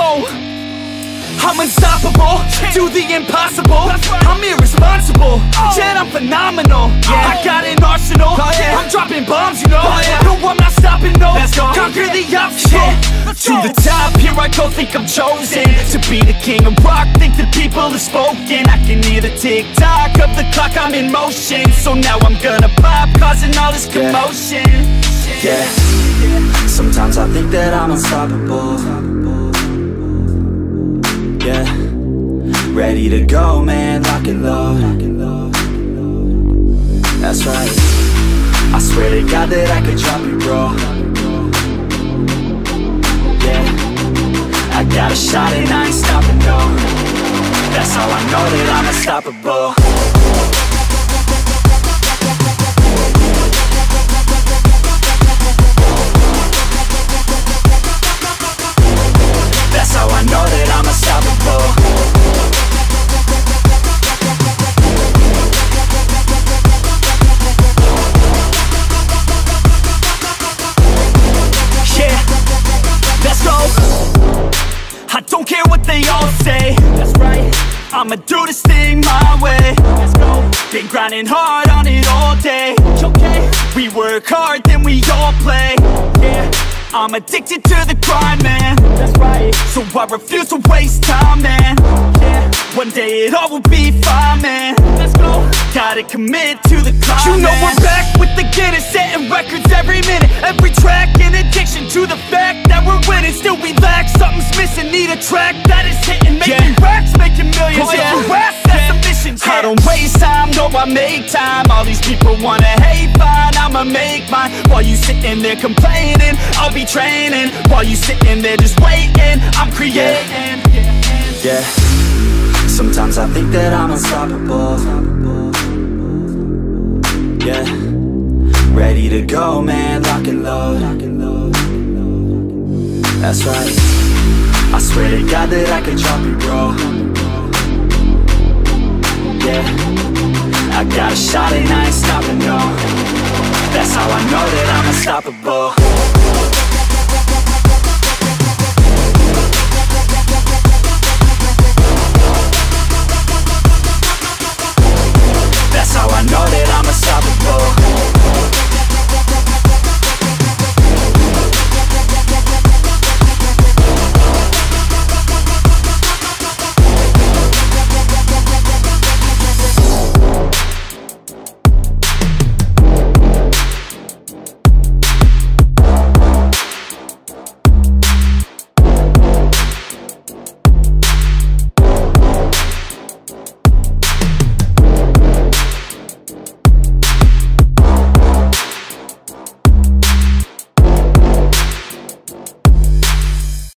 go. I'm unstoppable, do the impossible. I'm irresponsible, yet I'm phenomenal. I got an arsenal, I'm dropping bombs, you know. No, I'm not stopping, no. Conquer the obstacle. To the top, here I go, think I'm chosen to be the king of rock, think the people have spoken. I can hear the tick-tock of the clock, I'm in motion. So now I'm gonna pop, causing all this commotion. Yeah, sometimes I think that I'm unstoppable. Yeah, ready to go, man, lock and load. That's right, I swear to God that I could drop you, bro. Yeah, I got a shot and I ain't stopping, no. That's how I know that I'm unstoppable. That's how I know that I'm unstoppable. Yeah, let's go. I don't care what they all say. That's right, I'ma do this thing my way. Let's go. Been grinding hard on it all day. Okay, we work hard, then we all play. Yeah, I'm addicted to the grind, man. That's right, so I refuse to waste time, man. Yeah, one day it all will be fine, man. Let's go. Gotta commit to the climb, you know, man. We're back with the Guinness, setting records every minute, every track, an addiction to the fact that we're winning. Still we lack, something's missing, need a track that is hitting, making racks, making millions. If you ask, that's the mission. I don't waste time, no, I make time. All these people wanna hate, fine, I'ma make mine. While you sitting there complaining, I'll be training. While you sitting there just waiting, I'm creating. Yeah, sometimes I think that I'm unstoppable. Yeah, ready to go, man, lock and load. That's right, I swear to God that I could drop you, bro. Yeah, I got a shot and I ain't stopping, no. That's how I know that I'm unstoppable.